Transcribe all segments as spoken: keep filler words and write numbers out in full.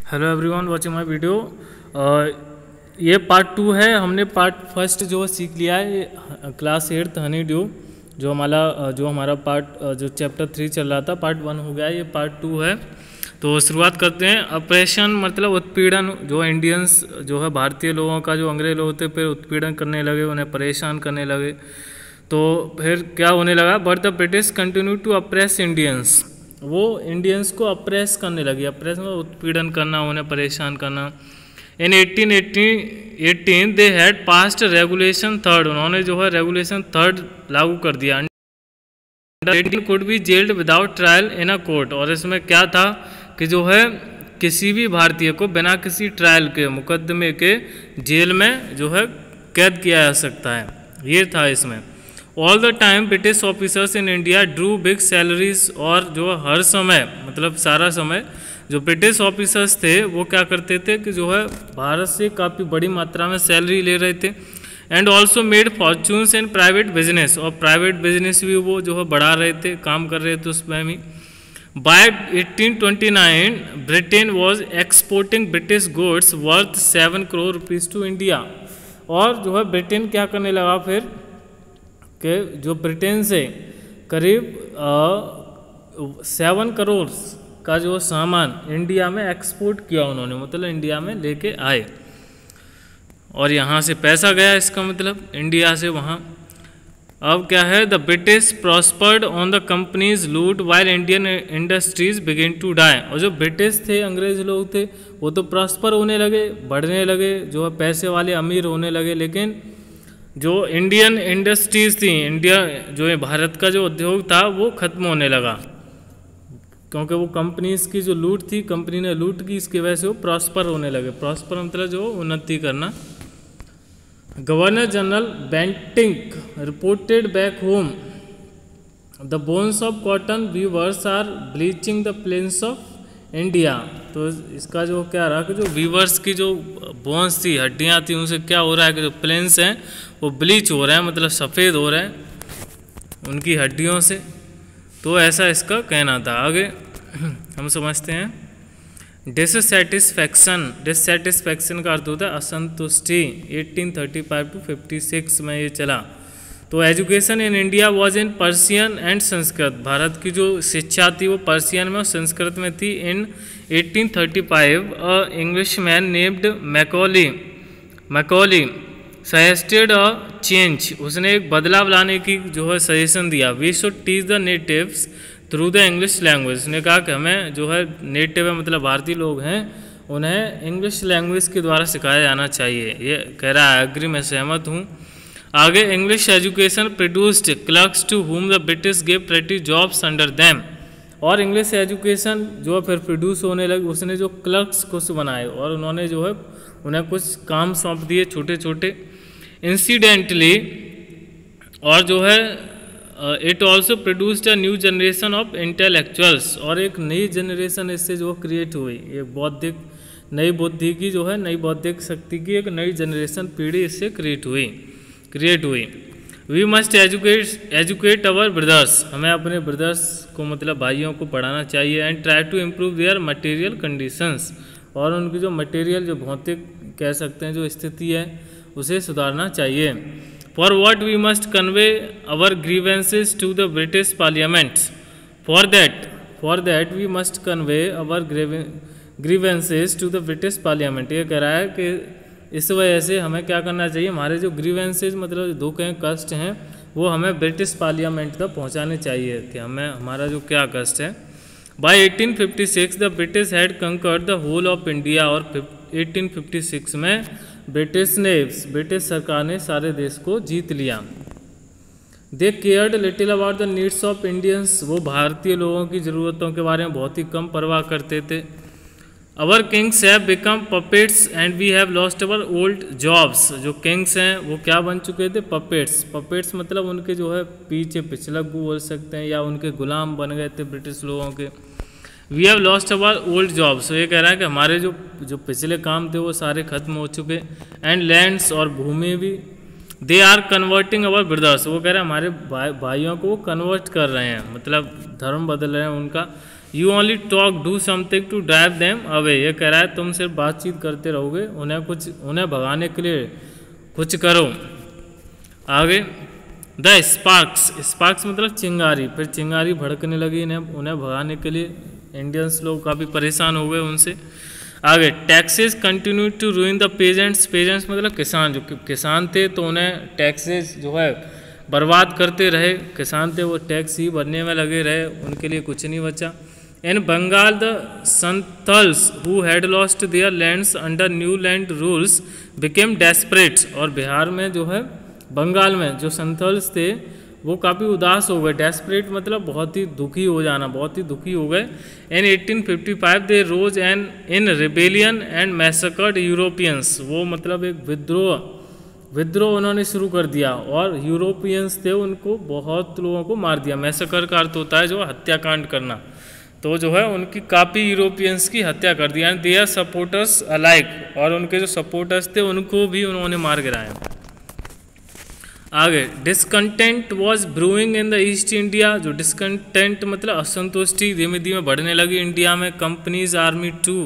Hello everyone watching my video. ये part two है। हमने पार्ट फर्स्ट जो सीख लिया है क्लास एट्थ हनी ड्यू, जो हमारा जो हमारा पार्ट जो चैप्टर थ्री चल रहा था, पार्ट वन हो गया, ये पार्ट टू है। तो शुरुआत करते हैं। ऑपरेशन मतलब उत्पीड़न, जो इंडियंस जो है भारतीय लोगों का, जो अंग्रेज लोग थे, फिर उत्पीड़न करने लगे, उन्हें परेशान करने लगे। तो फिर क्या होने लगा, but the British continue to oppress Indians, वो इंडियंस को अप्रेस करने लगी। अप्रेस में उत्पीड़न करना, उन्हें परेशान करना। In eighteen eighteen they had passed regulation third, उन्होंने जो है रेगुलेशन थर्ड लागू कर दिया। Eighteen could be jailed without trial in a court, और इसमें क्या था कि जो है किसी भी भारतीय को बिना किसी ट्रायल के, मुकदमे के जेल में जो है कैद किया जा सकता है, ये था इसमें। All the time British officers in India drew big salaries, और जो हर समय मतलब सारा समय जो ब्रिटिश ऑफिसर्स थे वो क्या करते थे कि जो है भारत से काफ़ी बड़ी मात्रा में सैलरी ले रहे थे। And also made fortunes in private business, और प्राइवेट बिजनेस भी वो जो है बढ़ा रहे थे, काम कर रहे थे उसमें भी। By eighteen twenty nine Britain was exporting British goods worth seven crore rupees to India, और जो है ब्रिटेन क्या करने लगा फिर कि जो ब्रिटेन से करीब सेवन करोड़ का जो सामान इंडिया में एक्सपोर्ट किया उन्होंने, मतलब इंडिया में लेके आए, और यहाँ से पैसा गया, इसका मतलब इंडिया से वहाँ। अब क्या है, the British prospered on the companies loot while Indian industries begin to die, और जो ब्रिटिश थे, अंग्रेज लोग थे, वो तो प्रॉस्पर होने लगे, बढ़ने लगे, जो है पैसे वाले अमीर होने लगे, लेकिन जो इंडियन इंडस्ट्रीज थी, इंडिया जो है भारत का जो उद्योग था वो खत्म होने लगा, क्योंकि वो कंपनीज की जो लूट थी, कंपनी ने लूट की, इसकी वजह से वो प्रॉस्पर होने लगे। प्रॉस्पर मतलब जो उन्नति करना। Governor general Bentinck reported back home the bones of cotton weavers are bleaching the plains of India. तो इसका जो क्या रहा कि जो वीवर्स की जो बोन्स थी, हड्डियाँ थी, उनसे क्या हो रहा है कि जो प्लेन्स हैं वो ब्लीच हो रहे हैं, मतलब सफ़ेद हो रहे हैं उनकी हड्डियों से। तो ऐसा इसका कहना था। आगे हम समझते हैं डिससेटिस्फैक्शन। डिससेटिस्फैक्शन का अर्थ होता है असंतुष्टि। Eighteen thirty five to fifty six में ये चला। तो education in India was in Persian and Sanskrit, भारत की जो शिक्षा थी वो पर्शियन में और संस्कृत में थी। In eighteen thirty five a English man named Macaulay Macaulay suggested a change, उसने एक बदलाव लाने की जो है सजेशन दिया। We should teach the natives through the English language, उसने कहा कि हमें जो है नेटिव है, मतलब भारतीय लोग हैं, उन्हें इंग्लिश लैंग्वेज के द्वारा सिखाया जाना चाहिए। ये कह रहा है, एग्री, मैं सहमत हूँ। आगे English education produced clerks to whom the British give pretty jobs under them, और इंग्लिश एजुकेशन जो फिर प्रोड्यूस होने लगी, उसने जो क्लर्क्स कुछ बनाए और उन्होंने जो है उन्हें कुछ काम सौंप दिए छोटे छोटे। इंसिडेंटली, और जो है it also produced a new generation of intellectuals, और एक नई जनरेशन इससे जो क्रिएट हुई, एक बौद्धिक नई बुद्धि की जो है, नई बौद्धिक शक्ति की एक नई जनरेशन पीढ़ी इससे क्रिएट हुई क्रिएट हुई we must educate educate our brothers, हमें अपने ब्रदर्स को मतलब भाइयों को पढ़ाना चाहिए। And try to improve their material conditions, और उनकी जो मटेरियल जो भौतिक कह सकते हैं जो स्थिति है उसे सुधारना चाहिए। For what we must convey our grievances to the British Parliament, for that for that we must convey our grievances to the British Parliament. ये कह रहा है कि इस वजह से हमें क्या करना चाहिए, हमारे जो ग्रीवेंसेज मतलब दुख हैं, कष्ट हैं, वो हमें ब्रिटिश पार्लियामेंट तक पहुंचाने चाहिए कि हमें हमारा जो क्या कष्ट है। By eighteen fifty six the British had conquered the whole of India, और एटीन फिफ्टी सिक्स में ब्रिटिश ने ब्रिटिश सरकार ने सारे देश को जीत लिया। They cared little about the needs of Indians, वो भारतीय लोगों की ज़रूरतों के बारे में बहुत ही कम परवाह करते थे। Our kings have become puppets and we have lost our old jobs, जो किंग्स हैं वो क्या बन चुके थे, पपेट्स। पपेट्स मतलब उनके जो है पीछे पिछलक बोल सकते हैं, या उनके गुलाम बन गए थे ब्रिटिश लोगों के। We have lost our old jobs, ये कह रहा है कि हमारे जो जो पिछले काम थे वो सारे खत्म हो चुके। एंड लैंड्स, और भूमि भी। They are converting our brothers, वो कह रहे हैं हमारे भाई भाइयों को वो कन्वर्ट कर रहे हैं, मतलब धर्म बदल रहे हैं उनका। You only talk do something to drive them away, ये कह रहा है तुम सिर्फ बातचीत करते रहोगे, उन्हें कुछ उन्हें भगाने के लिए कुछ करो। आगे द स्पार्क्स, स्पार्क्स मतलब चिंगारी, फिर चिंगारी भड़कने लगी इन्हें उन्हें भगाने के लिए, इंडियंस लोग काफ़ी परेशान हो गए उनसे। आगे taxes continue to ruin the peasants, peasants मतलब किसान, जो किसान थे तो उन्हें टैक्सेस जो है बर्बाद करते रहे, किसान थे वो टैक्स ही भरने में लगे रहे, उनके लिए कुछ नहीं बचा। In Bengal the Santhals who had lost their lands under new land rules became desperate, और बिहार में जो है बंगाल में जो संथल्स थे वो काफ़ी उदास हो गए, डेस्परेट मतलब बहुत ही दुखी हो जाना, बहुत ही दुखी हो गए। In eighteen fifty five they rose an in rebellion and massacred Europeans, वो मतलब एक विद्रोह विद्रोह उन्होंने शुरू कर दिया और यूरोपियंस थे उनको बहुत लोगों को मार दिया। मैसेकर का अर्थ होता है जो हत्याकांड करना, तो जो है उनकी काफ़ी यूरोपियंस की हत्या कर दिया। एंड देयर सपोर्टर्स अलाइक, और उनके जो सपोर्टर्स थे उनको भी उन्होंने मार गिराया। आगे discontent was brewing in the East India, जो डिसकंटेंट मतलब असंतुष्टि धीमे धीमे बढ़ने लगी इंडिया में। कंपनीज आर्मी टू,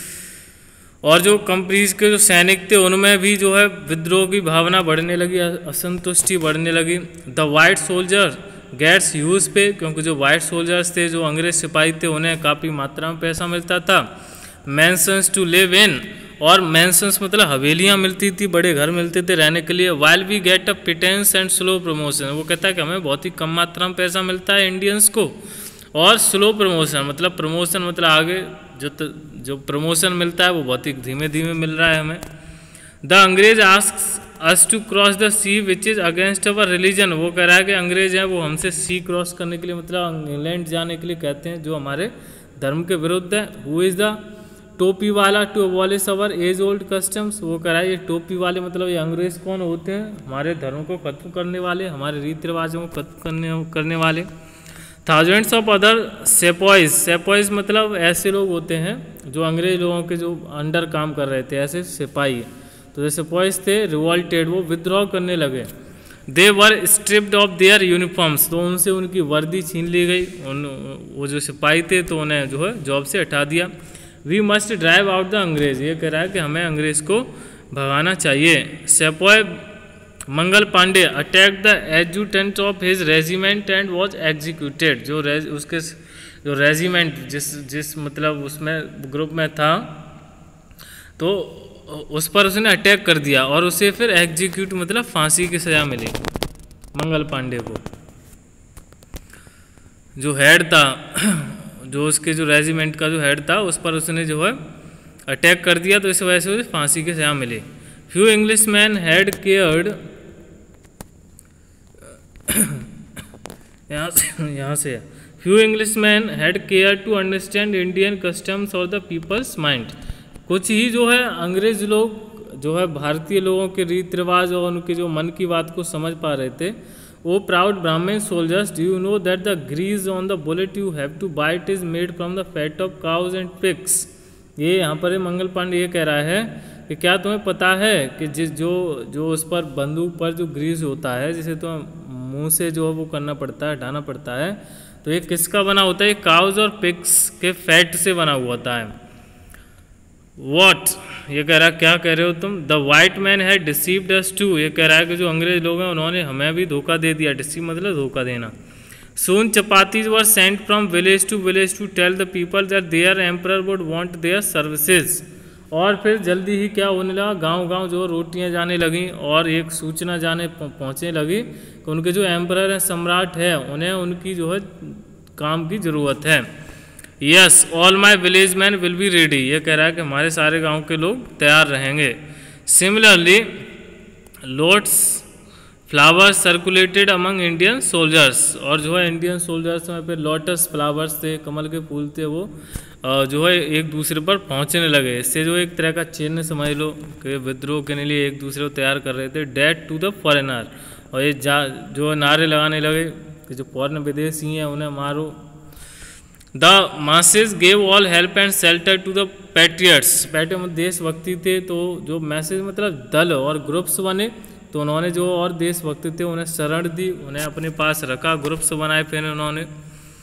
और जो कंपनीज के जो सैनिक थे उनमें भी जो है विद्रोह की भावना बढ़ने लगी, असंतुष्टि बढ़ने लगी। The white soldier gets huge pay, क्योंकि जो वाइट सोल्जर्स थे जो अंग्रेज सिपाही थे उन्हें काफ़ी मात्रा में पैसा मिलता था। मैंसन्स टू लिव इन, और मैंसन्स मतलब हवेलियाँ मिलती थी, बड़े घर मिलते थे रहने के लिए। While we get a pittance and slow promotion, वो कहता है कि हमें बहुत ही कम मात्रा में पैसा मिलता है इंडियंस को, और स्लो प्रमोशन मतलब प्रमोशन मतलब आगे जो त, जो प्रमोशन मिलता है वो बहुत ही धीमे धीमे मिल रहा है हमें। द अंग्रेज asks us to cross the sea which is against our religion, वो कह रहा है कि अंग्रेज हैं वो हमसे सी क्रॉस करने के लिए मतलब इंग्लैंड जाने के लिए कहते हैं, जो हमारे धर्म के विरुद्ध है। हु इज़ द टोपी वाला to abolish our age old customs, वो कह रहा है ये टोपी वाले मतलब ये अंग्रेज कौन होते हैं, हमारे धर्म को खत्म करने वाले, हमारे रीति रिवाजों को खत्म करने करने वाले। Thousands of other sepoys, sepoys मतलब ऐसे लोग होते हैं जो अंग्रेज लोगों के जो अंडर काम कर रहे थे, ऐसे सिपाही, तो जो सेपॉइज थे रिवॉल्टेड, वो विद्रोह करने लगे। They were stripped off their uniforms, तो उनसे उनकी वर्दी छीन ली गई, उन वो जो सिपाही थे तो उन्हें जो है जॉब से हटा दिया। We must drive out the Angrez, ये कह रहा है कि हमें अंग्रेज को भगाना चाहिए। Sepoy Mangal Pandey attack the adjutant of his regiment and was executed, जो रेज उसके जो रेजिमेंट जिस जिस मतलब उसमें ग्रुप में था तो उस पर उसने अटैक कर दिया और उसे फिर एग्जीक्यूट मतलब फांसी की सज़ा मिली मंगल पांडे को। जो हेड था जो उसके जो रेजिमेंट का जो हेड था उस पर उसने जो है अटैक कर दिया, तो इस वजह से उसे फांसी की सज़ा मिली। Few English man had cared, यहाँ से यहाँ से few English man had care to understand Indian customs और द पीपल्स माइंड, कुछ ही जो है अंग्रेज लोग जो है भारतीय लोगों के रीति रिवाज और उनके जो मन की बात को समझ पा रहे थे। वो proud Brahmin soldiers, do you know that the grease on the bullet you have to bite it is made from the fat of cows and pigs. ये यहाँ पर मंगल पांडे ये कह रहा है कि क्या तुम्हें पता है कि जिस जो जो उस पर बंदूक पर जो ग्रीज होता है जिसे तो मुंह से जो वो करना पड़ता है हटाना पड़ता है, तो ये किसका बना होता है? ये काउज और पिग्स के फैट से बना हुआ होता है। वॉट, ये कह रहा है क्या कह रहे हो तुम? द वाइट मैन है डिसीव्ड अस टू, ये कह रहा है कि जो अंग्रेज लोग हैं उन्होंने हमें भी धोखा दे दिया। डिसीव मतलब धोखा देना। Soon chapatis were sent from village to village to tell the people that their emperor would want their services, और फिर जल्दी ही क्या होने लगा, गांव गांव जो रोटियां जाने लगी और एक सूचना जाने पहुंचने लगी कि उनके जो एम्परर हैं, सम्राट है, उन्हें उनकी जो है काम की ज़रूरत है। Yes all my village man will be ready, ये कह रहा है कि हमारे सारे गांव के लोग तैयार रहेंगे। Similarly lotus flowers circulated among Indian soldiers, और जो है इंडियन सोल्जर्स में फिर लोटस फ्लावर्स थे, कमल के फूल थे, वो जो है एक दूसरे पर पहुंचने लगे। इससे जो एक तरह का चिन्ह समझ लो कि विद्रोह के लिए एक दूसरे को तैयार कर रहे थे। डेट टू द फॉरेनर, और ये जा जो नारे लगाने लगे कि जो फॉरेन विदेशी हैं उन्हें मारो। The masses gave all help and shelter to the patriots, patriot में देशभक्ति थे, तो जो मैसेज मतलब दल और ग्रुप्स बने, तो उन्होंने जो और देशभक्ति थे उन्हें शरण दी, उन्हें अपने पास रखा, ग्रुप्स बनाए फिर उन्होंने।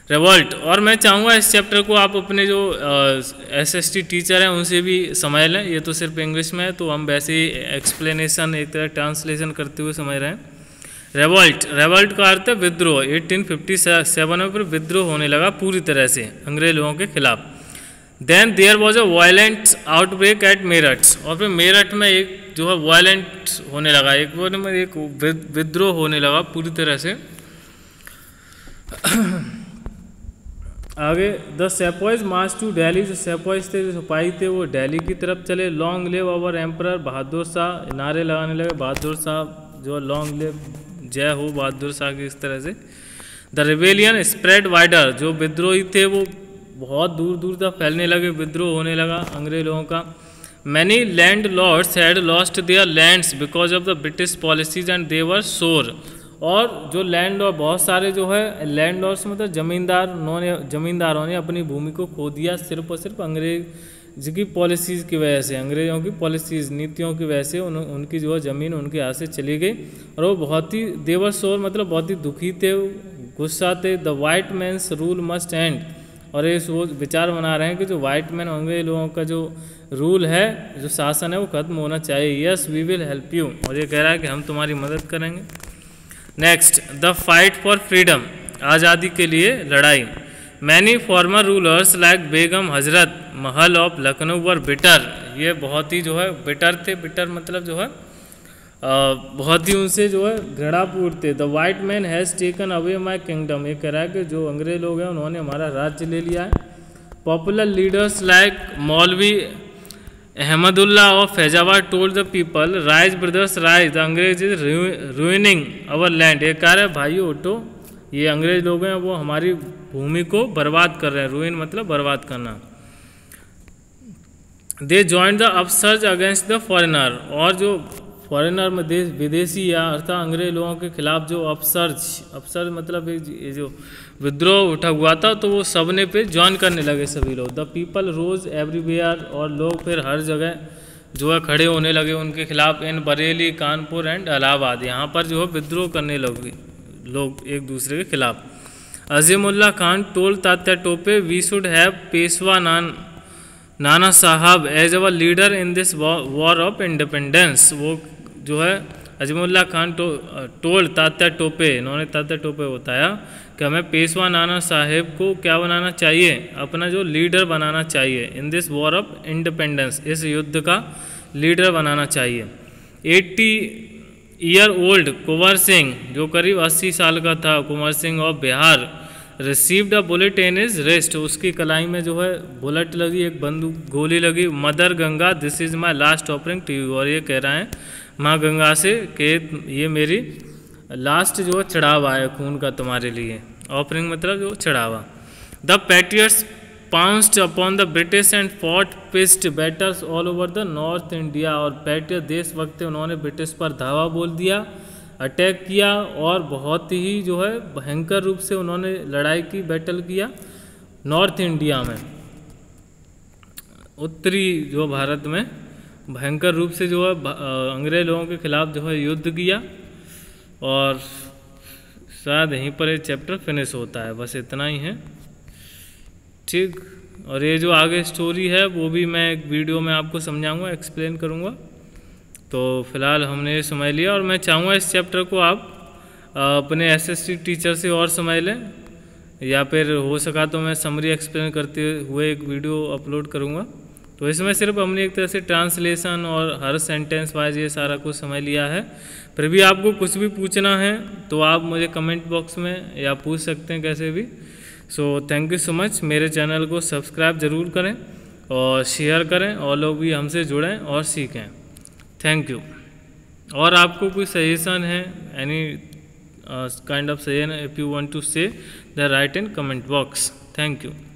रिवॉल्ट। और मैं चाहूँगा इस चैप्टर को आप अपने जो एस एस टी टीचर हैं उनसे भी समझ लें, ये तो सिर्फ इंग्लिश में है तो हम वैसे ही एक्सप्लेनेशन एक तरह ट्रांसलेशन करते हुए समझ रहे हैं। रेवॉल्ट, रेवॉल्ट का अर्थ है विद्रोह। अठारह सौ सत्तावन में फिर विद्रोह होने लगा पूरी तरह से अंग्रेज लोगों के खिलाफ। Then there was a violent outbreak at Meerut, और फिर मेरठ में एक जो है वायलेंट होने लगा, एक वो एक विद्रोह होने लगा पूरी तरह से। आगे the sepoys march to Delhi, जो सेपॉइज थे, जो सिपाही थे, वो दिल्ली की तरफ चले। Long live our emperor, Bahadur Shah, नारे लगाने लगे बहादुर साहब जो लॉन्ग लिव, जय हो बहादुर शाह की, इस तरह से। द रिबेलियन स्प्रेड वाइडर, जो विद्रोही थे वो बहुत दूर दूर तक फैलने लगे, विद्रोह होने लगा अंग्रेज लोगों का। Many landlords had lost their lands because of the British policies and they were sore, और जो लैंड और बहुत सारे जो है लैंड लॉर्ड्स मतलब जमींदार उन्होंने जमींदारों ने अपनी भूमि को खो दिया सिर्फ और सिर्फ अंग्रेज की पॉलिसीज़ की वजह से, अंग्रेज़ों की पॉलिसीज़ नीतियों की वजह से उन, उनकी जो है ज़मीन उनके हाथ से चली गई, और वो बहुत ही देवर शोर मतलब बहुत ही दुखी थे, गुस्सा थे। The white man's rule must end, और ये सोच विचार बना रहे हैं कि जो वाइट मैन अंग्रेज लोगों का जो रूल है, जो शासन है, वो खत्म होना चाहिए। Yes we will help you, और ये कह रहा है कि हम तुम्हारी मदद करेंगे। Next the fight for freedom, आज़ादी के लिए लड़ाई। Many former rulers like Begum Hazrat Mahal of Lucknow were bitter, ये बहुत ही जो है बिटर थे, बिटर मतलब जो है आ, बहुत ही उनसे जो है घृणापूर्ण थे। The white man has taken away my kingdom, ये कह रहा है कि जो अंग्रेज लोग हैं उन्होंने हमारा राज्य ले लिया है। Popular leaders like Maulvi Ahmadullah of Faizabad told the people rise brothers rise, the Angrez is ruining our land, ये कह रहे हैं भाइयों उठो, ये अंग्रेज लोग हैं वो हमारी भूमि को बर्बाद कर रहे हैं, रूइन मतलब बर्बाद करना। They join the upsurge against the foreigner, और जो फॉरेनर में देश विदेशी या अर्थात अंग्रेज लोगों के खिलाफ जो अपसर्ज, अपसर्ज मतलब ये जो विद्रोह उठा हुआ था तो वो सबने पे ज्वाइन करने लगे सभी लोग। द पीपल रोज एवरीवेयर, और लोग फिर हर जगह जो है खड़े होने लगे उनके खिलाफ। इन बरेली, कानपुर एंड इलाहाबाद, यहाँ पर जो है विद्रोह करने लगे लोग एक दूसरे के खिलाफ। Azimullah Khan told Tatya Tope we should have Peshwa नान Nana Sahib as our leader in this war of independence, वो जो है अजीमुल्ला खान टो, टोल तात्या टोपे, इन्होंने तात्या टोपे बताया कि हमें पेशवा नाना साहेब को क्या बनाना चाहिए, अपना जो लीडर बनाना चाहिए। In this war of independence, इस युद्ध का लीडर बनाना चाहिए। Eighty year old Kunwar Singh, जो करीब अस्सी साल का था, Kunwar Singh of Bihar, received a bullet in his wrist, उसकी कलाई में जो है बुलेट लगी, एक बंदूक गोली लगी। Mother Ganga this is my last offering to you, और ये कह रहे हैं माँ गंगा से कि ये मेरी लास्ट जो है चढ़ावा है खून का तुम्हारे लिए, ऑफरिंग मतलब जो चढ़ावा। The patriots pounced upon the British and fought pitched battles all over the north India, और पैट्रियट देशभक्त थे, उन्होंने ब्रिटिश पर धावा बोल दिया, अटैक किया, और बहुत ही जो है भयंकर रूप से उन्होंने लड़ाई की, बैटल किया नॉर्थ इंडिया में, उत्तरी जो भारत में भयंकर रूप से जो है अंग्रेज लोगों के खिलाफ जो है युद्ध किया। और शायद यहीं पर ये चैप्टर फिनिश होता है, बस इतना ही है, ठीक। और ये जो आगे स्टोरी है वो भी मैं एक वीडियो में आपको समझाऊंगा, एक्सप्लेन करूंगा। तो फिलहाल हमने ये समझ लिया, और मैं चाहूँगा इस चैप्टर को आप अपने एसएसटी टीचर से और समझ लें, या फिर हो सका तो मैं समरी एक्सप्लेन करते हुए एक वीडियो अपलोड करूँगा। तो इसमें सिर्फ हमने एक तरह से ट्रांसलेशन और हर सेंटेंस वाइज ये सारा कुछ समझ लिया है। फिर भी आपको कुछ भी पूछना है तो आप मुझे कमेंट बॉक्स में या पूछ सकते हैं कैसे भी। So thank you so much. मेरे चैनल को सब्सक्राइब ज़रूर करें और शेयर करें, और लोग भी हमसे जुड़ें और सीखें। Thank you. और आपको कोई सजेशन है, any kind of suggestion if you want to say the write in comment box. Thank you.